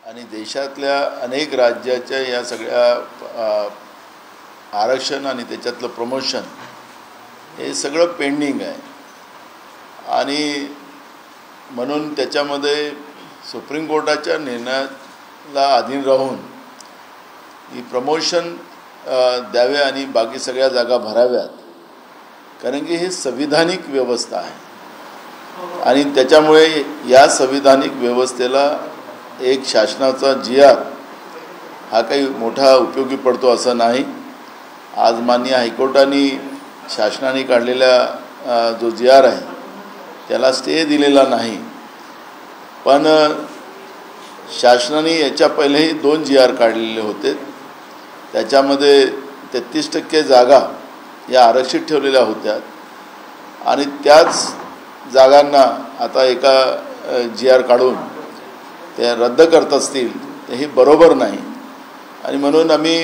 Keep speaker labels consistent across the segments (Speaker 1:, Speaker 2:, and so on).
Speaker 1: आणि देशातल्या अनेक राज्याच्या या सगळ्या आरक्षण आणि त्याच्यातलं प्रमोशन हे सगळं पेंडिंग आहे आणि म्हणून त्याच्यामध्ये सुप्रीम कोर्टाच्या निर्णयाला अधीन राहून ही प्रमोशन द्यावे आणि बाकी सगळ्या जागा भराव्यात, कारण की हे संविधानिक व्यवस्था आहे आणि त्याच्यामुळे या संविधानिक व्यवस्थेला एक शासनाचा GR हा काही मोठा उपयोगी पडतो असं नाही। आज माननीय हायकोर्टाने शासनाने काढलेला जो GR आहे त्याला स्टे दिलेला नाही, पण शासनाने याच्या पहिलेही 2 GR काढलेले होते। त्याच्यामध्ये 33% जागा या आरक्षित ठेवलेल्या होत्या आणि त्याच जागांना आता एका GR काढून ते रद्द करत असतील तर हे बरोबर नाही आणि म्हणून आम्ही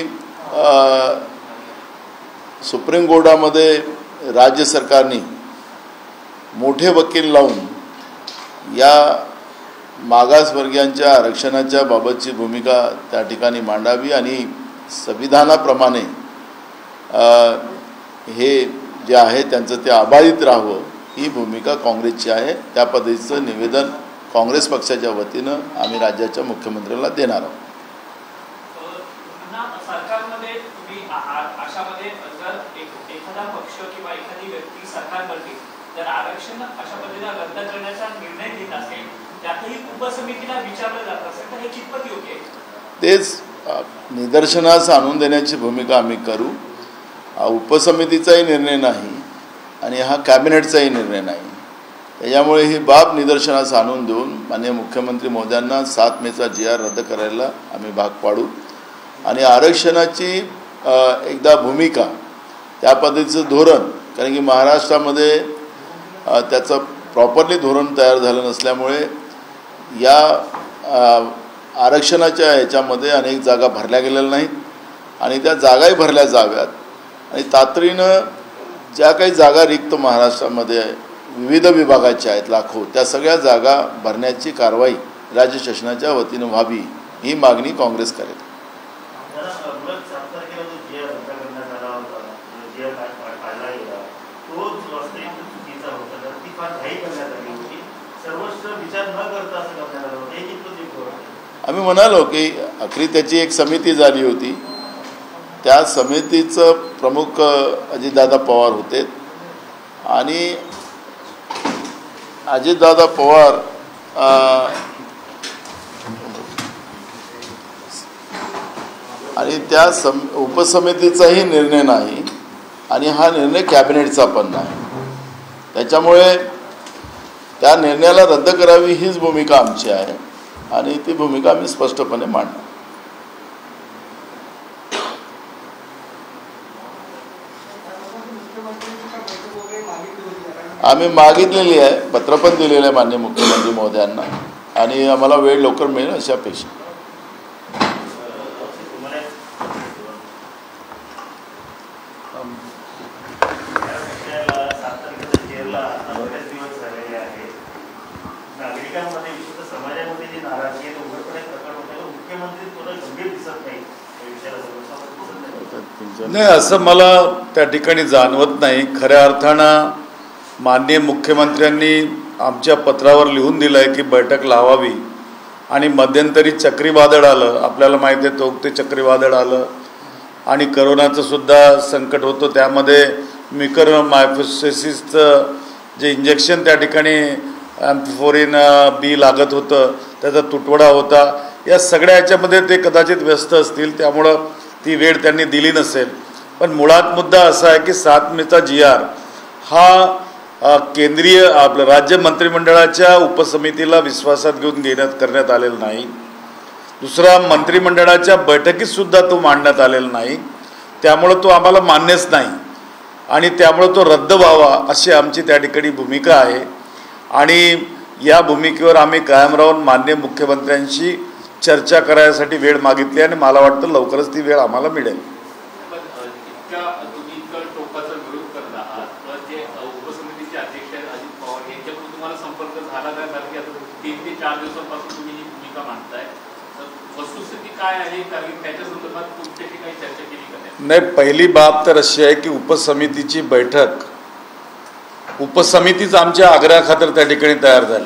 Speaker 1: सुप्रीम कोर्टामध्ये राज्य सरकारने मोठे वकील लावून या मागासवर्गीयांच्या आरक्षणाच्या बाबतची भूमिका त्या ठिकाणी मांडावी आणि संविधानाप्रमाणे हे जे आहे त्यांचं ते अबाधित राहावं ही भूमिका काँग्रेसची आहे। त्या पद्धतीचं निवेदन काँग्रेस पक्षाच्या वतीनं आम्ही राज्याच्या मुख्यमंत्र्यांना देणार आहोत।
Speaker 2: सरकारमध्ये तुम्ही अशामध्ये जर एखादा पक्ष किंवा एखादी व्यक्ती सरकारमध्ये जर आरक्षण अशा पद्धतीने रद्द करण्याचा निर्णय घेत असेल, त्यातही उपसमितीला विचारलं जात असेल तर हे कितपत योग्य आहे?
Speaker 1: तेच निदर्शनास आणून देण्याची भूमिका आम्ही करू। उपसमितीचाही निर्णय नाही आणि हा कॅबिनेटचाही निर्णय नाही, त्याच्यामुळे ही बाब निदर्शनास आणून देऊन माननीय मुख्यमंत्री महोदयांना 7 मेचा GR रद्द करायला आम्ही भाग पाडू आणि आरक्षणाची एकदा भूमिका त्या पद्धतीचं धोरण, कारण की महाराष्ट्रामध्ये त्याचं प्रॉपरली धोरण तयार झालं नसल्यामुळे या आरक्षणाच्या ह्याच्यामध्ये अनेक जागा भरल्या गेलेल्या नाहीत आणि त्या जागाही भरल्या जाव्यात आणि तातडीनं ज्या काही जागा रिक्त महाराष्ट्रामध्ये विविध विभागाच्या आहेत लाखो, त्या सगळ्या जागा भरण्याची कारवाई राज्य शासनाच्या वतीनं व्हावी ही मागणी काँग्रेस करेल। आम्ही म्हणालो की अखेरी त्याची एक समिती झाली होती, त्या समितीचं प्रमुख अजितदादा पवार होते आणि अजितदादा पवार आणि त्या उपसमितीचाही निर्णय नाही आणि हा निर्णय कॅबिनेटचा पण नाही, त्याच्यामुळे त्या निर्णयाला रद्द करावी हीच भूमिका आमची आहे आणि ती भूमिका आम्ही स्पष्टपणे मांडणार। आम्ही मागितलेली आहे, पत्र पण दिलेलं आहे माननीय मुख्यमंत्री महोदयांना आणि आम्हाला वेळ लवकर मिळेल अशी अपेक्षा।
Speaker 3: नाही, असं मला त्या ठिकाणी जाणवत नाही। खऱ्या अर्थानं माननीय मुख्यमंत्र्यांनी आमच्या पत्रावर लिहून दिलं आहे की बैठक लावावी आणि मध्यंतरी चक्रीवादळ आलं, आपल्याला माहिती आहे ते चक्रीवादळ आलं आणि करोनाचं सुद्धा संकट होतं, त्यामध्ये म्युकरमायकोसिसचं जे इंजेक्शन त्या ठिकाणी एम्फोरिन B लागत होतं त्याचा तुटवडा होता। या सगळ्या याच्यामध्ये ते कदाचित व्यस्त असतील, त्यामुळं ती वेळ त्यांनी दिली नसेल, पण मुळात मुद्दा असा आहे की 7 मेचा GR हा केंद्रीय आपलं राज्य मंत्रिमंडळाच्या उपसमितीला विश्वासात घेऊन करण्यात आलेला नाही। दुसरा, मंत्रिमंडळाच्या बैठकीत सुद्धा तो मांडण्यात आलेला नाही, त्यामुळं तो आम्हाला मान्यच नाही आणि त्यामुळं तो रद्द व्हावा अशी आमची त्या ठिकाणी भूमिका आहे आणि या भूमिकेवर आम्ही कायम राहून माननीय मुख्यमंत्र्यांशी चर्चा करायसाठी वेळ मागितली आणि मला वाटतं लवकरच ती वेळ आम्हाला मिळेल।
Speaker 2: संपर्क झाला का? 3 ते 4 दिवसांपासून तुम्ही ही भूमिका मांडताय, तर काय आहे कारण त्याच्या संदर्भात कोणत्या ठिकाणी चर्चा केली का?
Speaker 3: नाही, पहिली बाब तर अशी आहे की उपसमितीची बैठक उपसमितीच आमच्या आग्रहाखातर त्या ठिकाणी तयार झाली.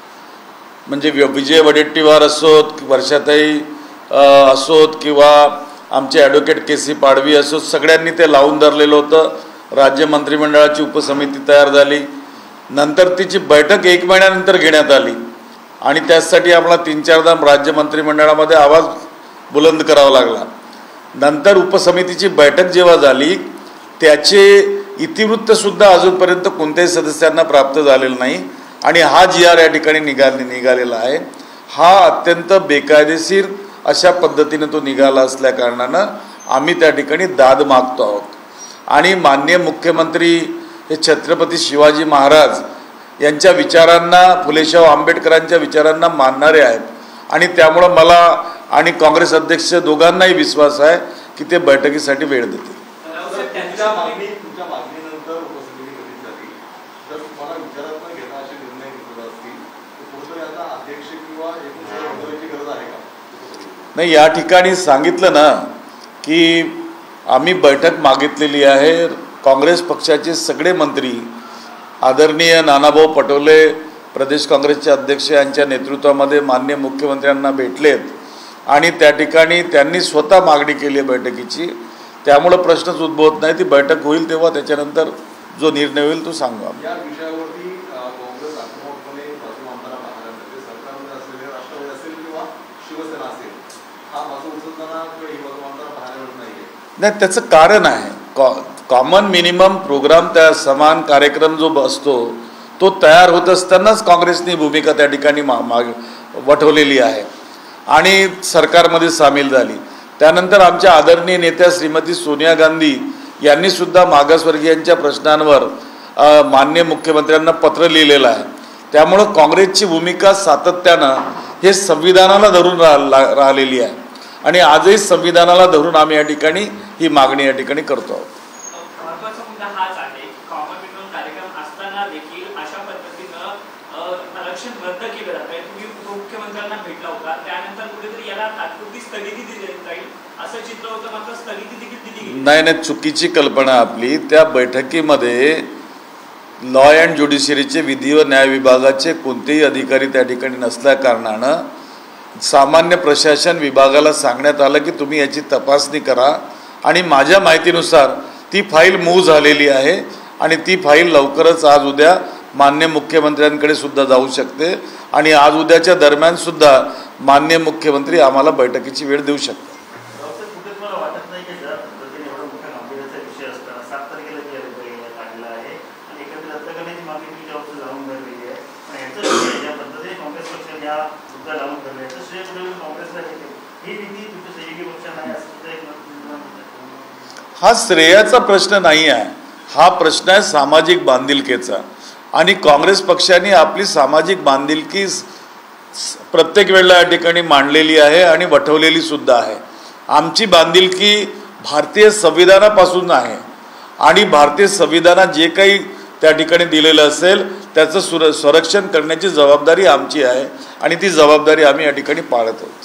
Speaker 3: म्हणजे विजय वडेट्टीवार असोत, वर्षाताई असोत किंवा आमचे ॲडव्होकेट के.सी. पाडवी असोत, सगळ्यांनी ते लावून धरलेलं होतं. राज्य मंत्रिमंडळाची उपसमिती तयार झाली. नंतर तिची बैठक 1 महिन्यानंतर घेण्यात आली आणि त्यासाठी आम्हाला 3-4दा राज्य मंत्रिमंडळामध्ये आवाज बुलंद करावा लागला. नंतर उपसमितीची बैठक जेव्हा झाली त्याचे इतिवृत्तसुद्धा अजूनपर्यंत कोणत्याही सदस्यांना प्राप्त झालेलं नाही आणि हा GR या ठिकाणी निघालेला आहे. हा अत्यंत बेकायदेशीर अशा पद्धतीने तो निघाला असल्याकारणानं आम्ही त्या ठिकाणी दाद मागतो आहोत. आणि माननीय मुख्यमंत्री हे छत्रपती शिवाजी महाराज यांच्या विचारांना, फुलेशाह आंबेडकरांच्या विचारांना मानणारे आहेत आणि त्यामुळं मला आणि काँग्रेस अध्यक्ष दोघांनाही विश्वास आहे की ते बैठकीसाठी वेळ देतील.
Speaker 4: तुमच्या मागणीनंतर उपसमिती कधी झाली तर तुम्हाला विचारात न घेता असे निर्णय घेतले असतील तर पुढे आता अध्यक्ष किंवा एकूण बदलाची गरज आहे का?
Speaker 3: नाही, या ठिकाणी सांगितलं ना की आम्ही बैठक मागितलेली आहे. काँग्रेस पक्षाचे सगळे मंत्री आदरणीय नानाभाऊ पटोले प्रदेश काँग्रेसचे अध्यक्ष यांच्या नेतृत्वामध्ये माननीय मुख्यमंत्र्यांना भेटलेत आणि त्या ठिकाणी त्यांनी स्वतः मागणी केली आहे बैठकीची. त्यामुळे प्रश्नच उद्भवत नाही. ती बैठक होईल तेव्हा त्याच्यानंतर जो निर्णय होईल तो सांगू आम्ही.
Speaker 4: या विषयावरती काँग्रेस आक्रमकपणे बाजू मांडताना पाहायला मिळते. सरकारमध्ये असलेले राष्ट्रवादी असेल किंवा शिवसेना असेल, हा बाजू उचलताना किंवा ही बाजू मांडताना पाहायला मिळत नाहीये.
Speaker 3: नाही, त्याचं कारण आहे कॉमन मिनिमम प्रोग्राम, त्या समान कार्यक्रम जो असतो तो तयार होत असतानाच काँग्रेसनी भूमिका त्या ठिकाणी वठवलेली आहे आणि सरकारमध्ये सामील झाली. त्यानंतर आमच्या आदरणीय नेत्या श्रीमती सोनिया गांधी यांनी सुद्धा मागासवर्गीयांच्या प्रश्नांवर माननीय मुख्यमंत्र्यांना पत्र लिहिलेलं आहे. त्यामुळं काँग्रेसची भूमिका सातत्यानं हे संविधानाला धरून राहिलेली आहे आणि आजही संविधानाला धरून आम्ही या ठिकाणी ही मागणी या ठिकाणी करतो आहोत.
Speaker 2: महत्त्वाचा मुद्दा हाच आहे, कॉमन मिनिमम कार्यक्रम असताना देखील अशा पद्धतीनं आरक्षण रद्द केलं जात आहे. तुम्ही उपमुख्यमंत्र्यांना भेटला होता, त्यानंतर कुठेतरी याला तात्पुरती स्थगिती दिली जाईल असं चित्र होतं, मात्र स्थगिती देखील दिली गेली
Speaker 3: नाही, चुकीची कल्पना आपली. त्या बैठकीमध्ये लॉ अँड ज्युडिशरीचे विधी व न्याय विभागाचे कोणतेही अधिकारी त्या ठिकाणी नसल्या कारणानं सामान्य प्रशासन विभागाला सांगण्यात आलं की तुम्ही याची तपासणी करा आणि माझ्या माहितीनुसार ती फाईल मूव्ह झालेली आहे आणि ती फाईल लवकरच आज उद्या माननीय मुख्यमंत्र्यांकडे सुद्धा जाऊ शकते आणि आज उद्याच्या दरम्यान सुद्धा माननीय मुख्यमंत्री आम्हाला बैठकीची वेळ देऊ शकतात. हा श्रेयाचा प्रश्न नाही आहे, हा प्रश्न आहे सामाजिक बांधिलकीचा आणि काँग्रेस पक्षाने आपली सामाजिक बांधिलकी प्रत्येक वेळेला या ठिकाणी मांडलेली आहे आणि वठवलेली सुद्धा आहे. आमची बांधिलकी भारतीय संविधानापासून आहे आणि भारतीय संविधानात जे काही त्या ठिकाणी दिलेलं असेल त्याचं संरक्षण करण्याची जबाबदारी आमची आहे आणि ती जबाबदारी आम्ही या ठिकाणी पाळत आहोत.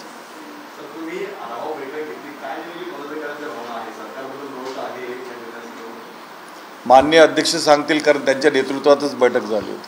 Speaker 3: माननीय अध्यक्ष सांगतील, कारण त्यांच्या नेतृत्वातच बैठक झाली होती.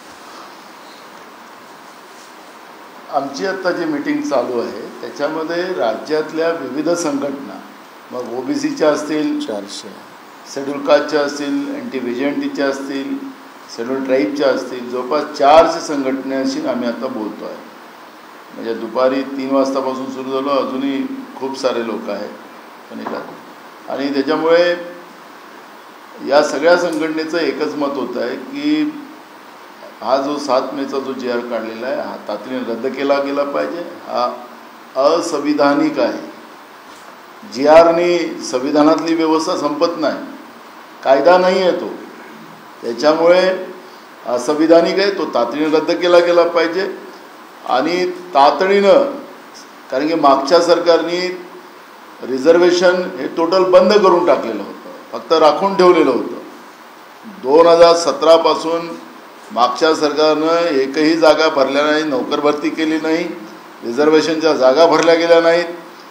Speaker 1: आमची आत्ता जी मीटिंग चालू आहे त्याच्यामध्ये राज्यातल्या विविध संघटना, मग OBCच्या असतील,
Speaker 3: 400
Speaker 1: शेड्यूल कास्टच्या असतील, अँटी व्हिजिलंटीच्या असतील, शेड्यूल ट्राईबच्या असतील, जवळपास 400 संघटनांशी आम्ही आता बोलतो आहे. म्हणजे दुपारी 3 वाजतापासून सुरू झालो, अजूनही खूप सारे लोक आहेत पण एका. आणि त्याच्यामुळे या सगळ्या संघटनेचं एकच मत होतं आहे की हा जो 7 मेचा जो GR काढलेला आहे हा तातडीने रद्द केला गेला पाहिजे. हा असंविधानिक आहे. GRने संविधानातली व्यवस्था संपत नाही, कायदा नाही आहे तो, त्याच्यामुळे असंविधानिक आहे. तो तातडीने रद्द केला गेला पाहिजे आणि तातडीनं, कारण की मागच्या सरकारने रिझर्वेशन हे टोटल बंद करून टाकलेलं होतं, फक्त राखून ठेवलेलं होतं. 2017 पासून मागच्या सरकारनं एकही जागा भरल्या नाही, नोकर भरती केली नाही, रिझर्वेशनच्या जागा भरल्या गेल्या नाहीत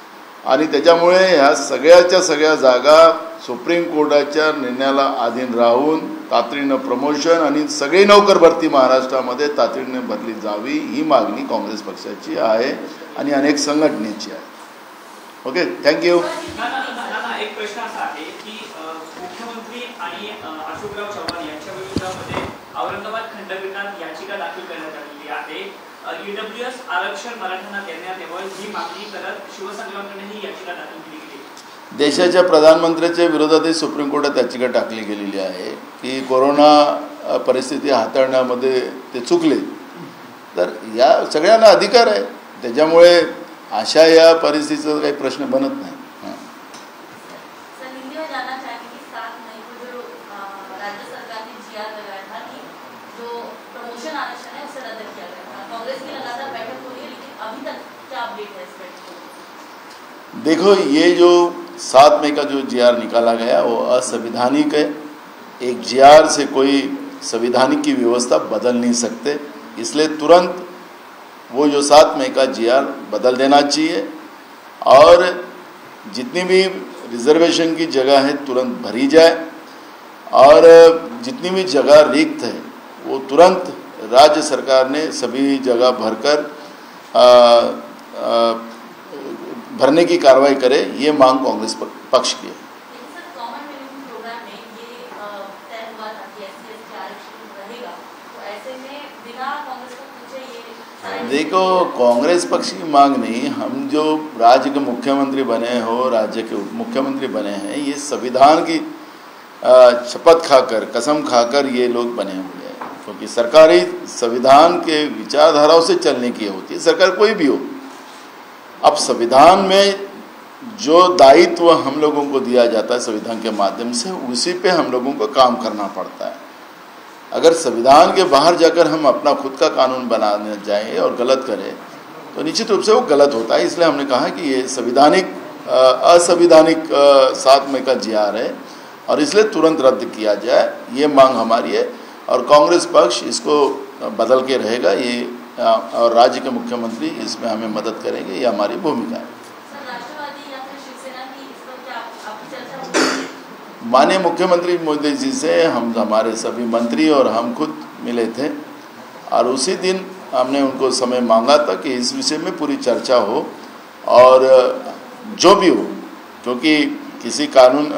Speaker 1: आणि त्याच्यामुळे ह्या सगळ्याच्या सगळ्या जागा सुप्रीम कोर्टाच्या निर्णयाला अधीन राहून तातडीनं प्रमोशन आणि सगळी नोकर भरती महाराष्ट्रामध्ये तातडीनं भरली जावी ही मागणी काँग्रेस पक्षाची आहे आणि अनेक संघटनेची आहे. Okay, thank you.
Speaker 2: एक प्रश्न असा आहे की मुख्यमंत्री आणि अशोकराव चव्हाण यांच्या विरोधामध्ये औरंगाबाद खंडपीठात याचिका दाखल करण्यात आलेली आहे. ईडब्ल्यूएस आरक्षण मराठ्यांना देण्यात यावं ही मागणी करत शिवसंग्रामकडे ही याचिका दाखल केली गेली.
Speaker 1: देशाच्या प्रधानमंत्र्याच्या विरोधातही सुप्रीम कोर्टात याचिका टाकली गेलेली आहे की कोरोना परिस्थिती हाताळण्यामध्ये ते चुकले. तर या सगळ्यांना अधिकार आहे, त्याच्यामुळे अशा या परिस्थितीचा काही प्रश्न बनत नाही. देखो, ये जो 7 मई का जो GR निकाला गया वो असंवैधानिक है. एक GR से कोई संवैधानिक की व्यवस्था बदल नहीं सकते, इसलिए तुरंत वो जो 7 मई का GR बदल देना चाहिए और जितनी भी रिजर्वेशन की जगह है तुरंत भरी जाए और जितनी भी जगह रिक्त है वो तुरंत राज्य सरकार ने सभी जगह भरकर भरने की कार्रवाई करे, ये मांग कांग्रेस पक्ष की है. देखो, कांग्रेस पक्ष की मांग नहीं, हम जो राज्य के मुख्यमंत्री बने हो, राज्य के उप मुख्यमंत्री बने हैं, ये संविधान की शपथ खाकर, कसम खाकर ये लोग बने हुए हैं, क्योंकि सरकारी संविधान के विचारधाराओं से चलने की होती है, सरकार कोई भी हो. अब संविधान में जो दायित्व हम लोगों को दिया जाता है संविधान के माध्यम से, उसी पे हम लोगों को काम करना पड़ता है. अगर संविधान के बाहर जाकर हम अपना खुद का कानून बनाने जाएं और गलत करें तो निश्चित रूप से वो गलत होता है. इसलिए हमने कहा कि ये असंवैधानिक 7 मई का GR है और इसलिए तुरंत रद्द किया जाए, ये मांग हमारी है और कांग्रेस पक्ष इसको बदल के रहेगा. ये और राज्य के मुख्यमंत्री इसमें हमें मदद करेंगे, ये हमारी भूमिका है. माननीय मुख्यमंत्री मोदी जी से हमारे सभी मंत्री और हम खुद मिले थे और उसी दिन हमने उनको समय मांगा था कि इस विषय में पूरी चर्चा हो और जो भी हो, क्योंकि किसी कानून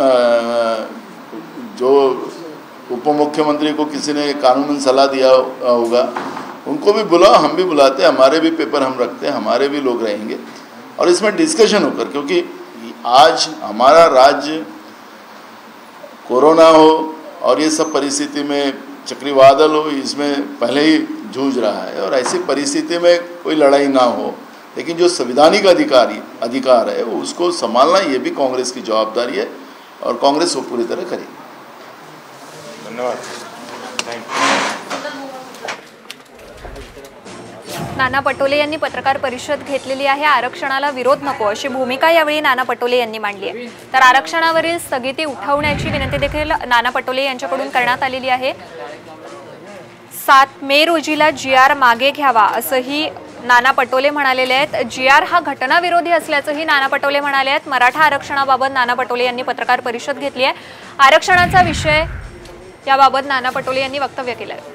Speaker 1: जो उप मुख्यमंत्री को किसी ने कानूनन सलाह दिया होगा, उनको भी बुलाओ, हम भी बुलाते, हमारे भी पेपर हम रखते हैं, हमारे भी लोग रहेंगे और इसमें डिस्कशन होकर, क्योंकि आज हमारा राज्य कोरोना हो और ये सब परिस्थिति में चक्रवादल हो, इसमें पहले ही जूझ रहा है और ऐसी परिस्थिति में कोई लड़ाई ना हो, लेकिन जो संवैधानिक अधिकार है उसको संभालना ये भी कांग्रेस की जवाबदारी है और कांग्रेस वो पूरी तरह करेगी.
Speaker 3: धन्यवाद.
Speaker 5: नाना पटोले यांनी पत्रकार परिषद घेतलेली आहे. आरक्षणाला विरोध नको अशी भूमिका यावेळी नाना पटोले यांनी मांडली आहे. तर आरक्षणावरील स्थगिती उठवण्याची विनंती देखील नाना पटोले यांच्याकडून करण्यात आलेली आहे. 7 मे रोजीला GR मागे घ्यावा असंही नाना पटोले म्हणालेले आहेत. GR हा घटनाविरोधी असल्याचंही नाना पटोले म्हणाले आहेत. मराठा आरक्षणाबाबत नाना पटोले यांनी पत्रकार परिषद घेतली आहे. आरक्षणाचा विषय याबाबत नाना पटोले यांनी वक्तव्य केलं आहे.